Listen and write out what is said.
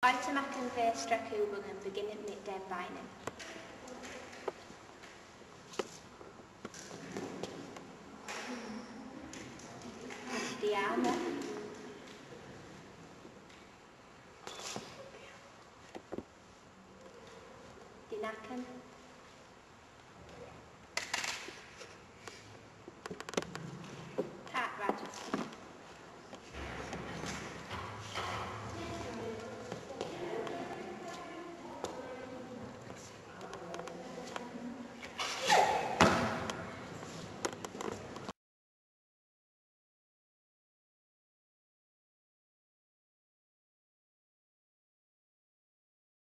Item ac yn fe strecwbl yn begin mit den beinen. Die Arme.